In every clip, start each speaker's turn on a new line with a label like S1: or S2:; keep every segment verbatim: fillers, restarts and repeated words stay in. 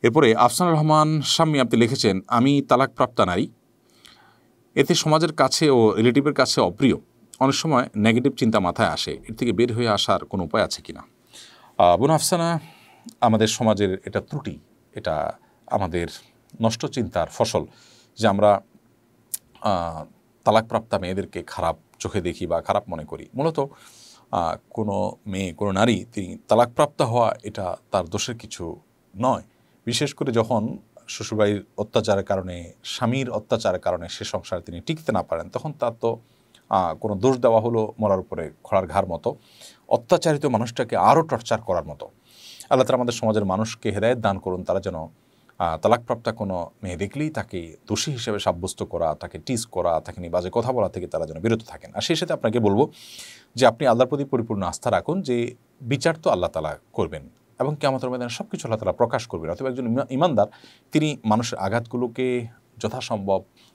S1: এরপরে আফসানুর রহমান শাম্মী আপনি লিখেছেন, আমি তালাকপ্রাপ্তা নারী, এতে সমাজের কাছে ও রিলেটিভের কাছে অপ্রিয়। অনেক সময় নেগেটিভ চিন্তা মাথায় আসে, এর থেকে বের হয়ে আসার কোনো উপায় আছে কিনা? বোন আফসানা, আমাদের সমাজের এটা ত্রুটি, এটা আমাদের নষ্ট চিন্তার ফসল যে আমরা তালাকপ্রাপ্তা মেয়েদেরকে খারাপ চোখে দেখি বা খারাপ মনে করি। মূলত কোনো মেয়ে, কোনো নারী তিনি তালাকপ্রাপ্তা হওয়া এটা তার দোষের কিছু নয়। বিশেষ করে যখন শ্বশুরবাড়ির অত্যাচারের কারণে, স্বামীর অত্যাচারের কারণে সে সংসারে তিনি টিকতে না পারেন, তখন তার তো কোনো দোষ দেওয়া হলো মরার উপরে খড়ার ঘাড় মতো, অত্যাচারিত মানুষটাকে আরও টর্চার করার মতো। আল্লাহ তাআলা আমাদের সমাজের মানুষকে হেদায়েত দান করুন, তারা যেন তালাকপ্রাপ্তা কোনো মেয়ে দেখলেই তাকে দোষী হিসেবে সাব্যস্ত করা, তাকে টিজ করা, তাকে নিয়ে বাজে কথা বলা থেকে তারা যেন বিরত থাকেন। আর সেই সাথে আপনাকে বলবো যে আপনি আল্লাহর প্রতি পরিপূর্ণ আস্থা রাখুন যে বিচার তো আল্লাহ তাআলা করবেন এবং কিয়ামতের ময়দানে সব কিছু আল্লাহ তাআলা প্রকাশ করবেন। অথবা একজন ইমানদার তিনি মানুষের আঘাতগুলোকে যথাসম্ভব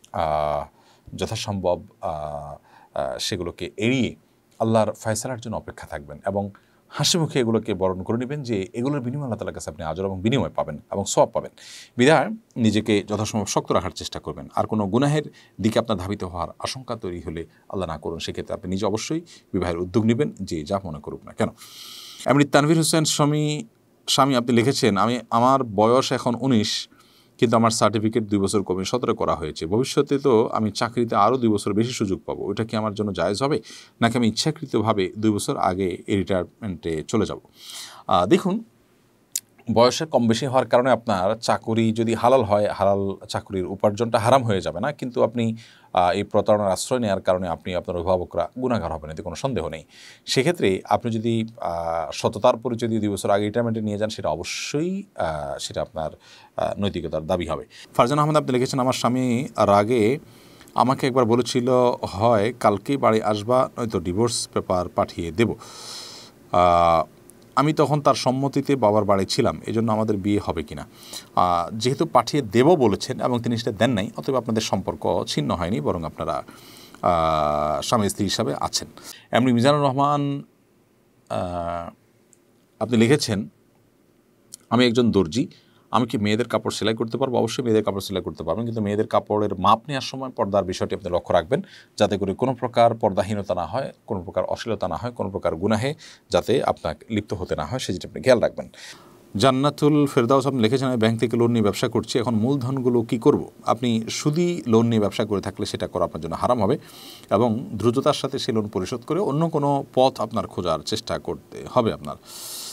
S1: যথাসম্ভব সেগুলোকে এড়িয়ে আল্লাহর ফয়সালার জন্য অপেক্ষা থাকবেন এবং হাসি মুখে এগুলোকে বরণ করে নেবেন যে এগুলোর বিনিময় আল্লাহ তাআলার কাছে আপনি আজর এবং বিনিময় পাবেন এবং সওয়াব পাবেন। বিধায় নিজেকে যথাসম্ভব শক্ত রাখার চেষ্টা করবেন। আর কোনো গুনাহের দিকে আপনার ধাবিত হওয়ার আশঙ্কা তৈরি হলে আল্লাহ না করুন, সেক্ষেত্রে আপনি নিজে অবশ্যই বিবাহের উদ্যোগ নেবেন, যে যা মনে করুক না কেন। এমনি তানভীর হোসেন স্বামী স্বামী আপনি লিখেছেন, আমি আমার বয়স এখন উনিশ, কিন্তু আমার সার্টিফিকেট দুই বছর কমে সতেরো করা হয়েছে। ভবিষ্যতে তো আমি চাকরিতে আরও দুই বছর বেশি সুযোগ পাবো, ওইটা কি আমার জন্য জায়েজ হবে, নাকি আমি ইচ্ছাকৃতভাবে দুই বছর আগে এই রিটায়ারমেন্টে চলে যাব? দেখুন, বয়সের কম বেশি হওয়ার কারণে আপনার চাকরি যদি হালাল হয়, হালাল চাকরির উপার্জনটা হারাম হয়ে যাবে না, কিন্তু আপনি এই প্রতারণার আশ্রয় নেওয়ার কারণে আপনি আপনার অভিভাবকরা গুনাহগার হবেন, এতে কোনো সন্দেহ নেই। সেক্ষেত্রে আপনি যদি সততার পরিচয় দিয়ে দুই বছর আগে রিটায়ারমেন্টে নিয়ে যান, সেটা অবশ্যই সেটা আপনার নৈতিকতার দাবি হবে। ফারজান আহমেদ আপনি লিখেছেন, আমার স্বামী রাগে আমাকে একবার বলেছিল, হয় কালকেই বাড়ি আসবা, নয়তো ডিভোর্স পেপার পাঠিয়ে দেব। আমি তখন তার সম্মতিতে বাবার বাড়ি ছিলাম, এই জন্য আমাদের বিয়ে হবে কিনা? যেহেতু পাঠিয়ে দেব বলেছেন এবং তিনি সেটা দেন নাই, অতএব আপনাদের সম্পর্ক ছিন্ন হয়নি, বরং আপনারা স্বামী স্ত্রী হিসাবে আছেন। এমনি মিজানুর রহমান আপনি লিখেছেন, আমি একজন দর্জি, আমি কি মেয়েদের কাপড় সেলাই করতে পারবো? অবশ্যই মেয়েদের কাপড় সেলাই করতে পারবেন, কিন্তু মেয়েদের কাপড়ের মাপ নেওয়ার সময় পর্দার বিষয়টি আপনি লক্ষ্য রাখবেন, যাতে করে কোনো প্রকার পর্দাহীনতা না হয়, কোনো প্রকার অশ্লীলতা না হয়, কোনো প্রকার গুনাহে যাতে আপনাকে লিপ্ত হতে না হয়, সেটা আপনি খেয়াল রাখবেন। জান্নাতুল ফেরদাউস আপনি লিখেছেন, আমি ব্যাংক থেকে লোন নিয়ে ব্যবসা করছি, এখন মূলধনগুলো কি করব? আপনি সুদি লোন নিয়ে ব্যবসা করে থাকলে সেটা করা আপনার জন্য হারাম হবে এবং দ্রুততার সাথে সেই লোন পরিশোধ করে অন্য কোনো পথ আপনার খোঁজার চেষ্টা করতে হবে আপনার।